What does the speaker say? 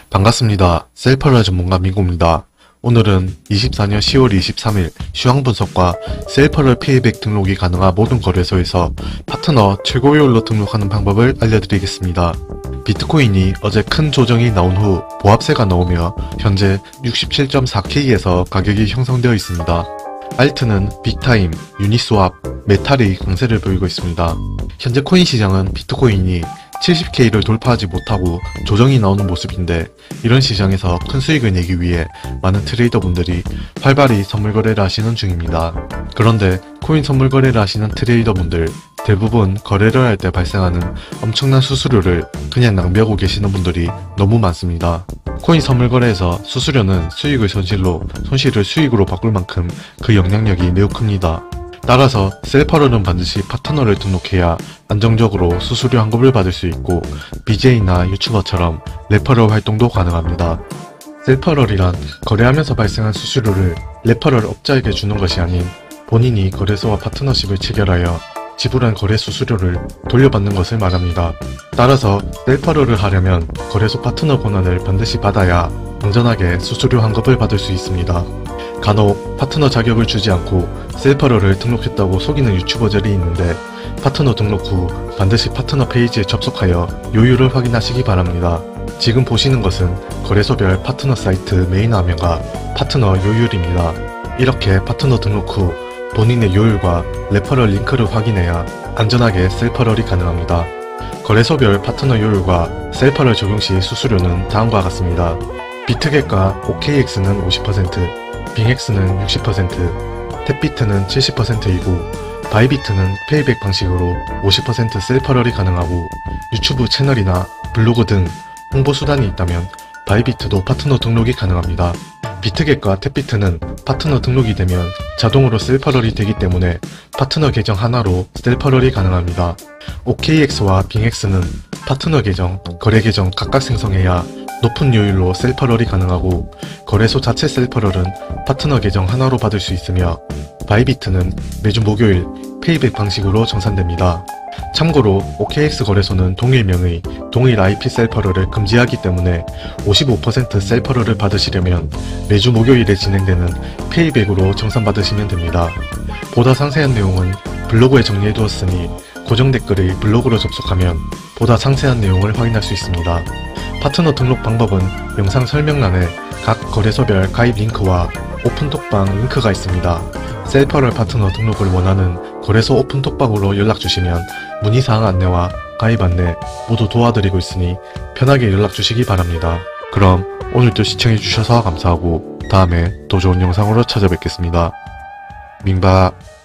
반갑습니다. 셀퍼럴 전문가 민구입니다. 오늘은 24년 10월 23일 시황 분석과 셀퍼럴 페이백 등록이 가능한 모든 거래소에서 파트너 최고율로 등록하는 방법을 알려드리겠습니다. 비트코인이 어제 큰 조정이 나온 후 보합세가 나오며 현재 67.4K에서 가격이 형성되어 있습니다. 알트는 빅타임, 유니스왑, 메탈이 강세를 보이고 있습니다. 현재 코인 시장은 비트코인이 70K를 돌파하지 못하고 조정이 나오는 모습인데, 이런 시장에서 큰 수익을 내기 위해 많은 트레이더분들이 활발히 선물 거래를 하시는 중입니다. 그런데 코인 선물 거래를 하시는 트레이더분들 대부분 거래를 할 때 발생하는 엄청난 수수료를 그냥 낭비하고 계시는 분들이 너무 많습니다. 코인 선물 거래에서 수수료는 수익을 손실로, 손실을 수익으로 바꿀 만큼 그 영향력이 매우 큽니다. 따라서 셀퍼럴은 반드시 파트너를 등록해야 안정적으로 수수료 환급을 받을 수 있고, BJ나 유튜버처럼 레퍼럴 활동도 가능합니다. 셀퍼럴이란 거래하면서 발생한 수수료를 레퍼럴 업자에게 주는 것이 아닌 본인이 거래소와 파트너십을 체결하여 지불한 거래 수수료를 돌려받는 것을 말합니다. 따라서 셀퍼럴을 하려면 거래소 파트너 권한을 반드시 받아야 안전하게 수수료 환급을 받을 수 있습니다. 간혹 파트너 자격을 주지 않고 셀퍼럴을 등록했다고 속이는 유튜버들이 있는데, 파트너 등록 후 반드시 파트너 페이지에 접속하여 요율을 확인하시기 바랍니다. 지금 보시는 것은 거래소별 파트너 사이트 메인 화면과 파트너 요율입니다. 이렇게 파트너 등록 후 본인의 요율과 레퍼럴 링크를 확인해야 안전하게 셀퍼럴이 가능합니다. 거래소별 파트너 요율과 셀퍼럴 적용 시 수수료는 다음과 같습니다. 비트겟과 OKX는 50%, 빙엑스는 60%, 탭비트는 70%이고 바이비트는 페이백 방식으로 50% 셀퍼럴이 가능하고, 유튜브 채널이나 블로그 등 홍보 수단이 있다면 바이비트도 파트너 등록이 가능합니다. 비트겟과 탭비트는 파트너 등록이 되면 자동으로 셀퍼럴이 되기 때문에 파트너 계정 하나로 셀퍼럴이 가능합니다. OKX와 빙엑스는 파트너 계정, 거래 계정 각각 생성해야 높은 요율로 셀퍼럴이 가능하고, 거래소 자체 셀퍼럴은 파트너 계정 하나로 받을 수 있으며, 바이비트는 매주 목요일 페이백 방식으로 정산됩니다. 참고로 OKX 거래소는 동일명의 동일 IP 셀퍼럴을 금지하기 때문에 55% 셀퍼럴을 받으시려면 매주 목요일에 진행되는 페이백으로 정산받으시면 됩니다. 보다 상세한 내용은 블로그에 정리해두었으니 고정 댓글의 블로그로 접속하면 보다 상세한 내용을 확인할 수 있습니다. 파트너 등록 방법은 영상 설명란에 각 거래소별 가입 링크와 오픈톡방 링크가 있습니다. 셀퍼럴 파트너 등록을 원하는 거래소 오픈톡방으로 연락주시면 문의사항 안내와 가입 안내 모두 도와드리고 있으니 편하게 연락주시기 바랍니다. 그럼 오늘도 시청해주셔서 감사하고 다음에 더 좋은 영상으로 찾아뵙겠습니다. 민박.